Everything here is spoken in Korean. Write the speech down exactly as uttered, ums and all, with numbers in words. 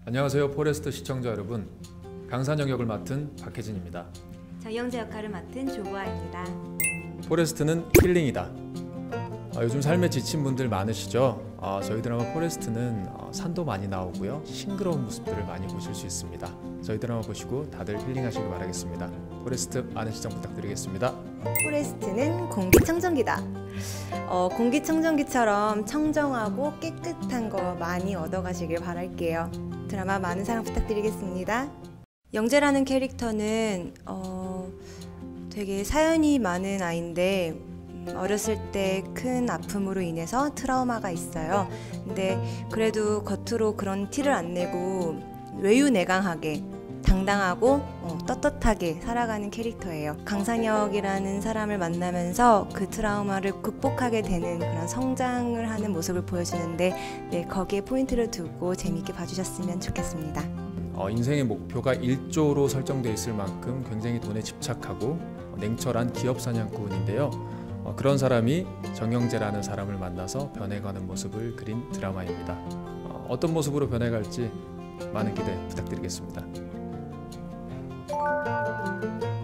안녕하세요. 포레스트 시청자 여러분, 강산영 역을 맡은 박혜진입니다. 정영재 역할을 맡은 조보아입니다. 포레스트는 힐링이다. 아, 요즘 삶에 지친 분들 많으시죠? 아, 저희 드라마 포레스트는 어, 산도 많이 나오고요, 싱그러운 모습들을 많이 보실 수 있습니다. 저희 드라마 보시고 다들 힐링하시길 바라겠습니다. 포레스트 많은 시청 부탁드리겠습니다. 포레스트는 공기청정기다. 어, 공기청정기처럼 청정하고 깨끗한 거 많이 얻어가시길 바랄게요. 드라마 많은 사랑 부탁드리겠습니다. 영재라는 캐릭터는 어, 되게 사연이 많은 아이인데 음, 어렸을 때 큰 아픔으로 인해서 트라우마가 있어요. 근데 그래도 겉으로 그런 티를 안 내고 외유내강하게 당당하고 어, 떳떳하게 살아가는 캐릭터예요. 강산혁이라는 사람을 만나면서 그 트라우마를 극복하게 되는 그런 성장을 하는 모습을 보여주는데 네, 거기에 포인트를 두고 재미있게 봐주셨으면 좋겠습니다. 어, 인생의 목표가 일조로 설정되어 있을 만큼 굉장히 돈에 집착하고 냉철한 기업 사냥꾼인데요. 어, 그런 사람이 정영재라는 사람을 만나서 변해가는 모습을 그린 드라마입니다. 어, 어떤 모습으로 변해갈지 많은 기대 부탁드리겠습니다.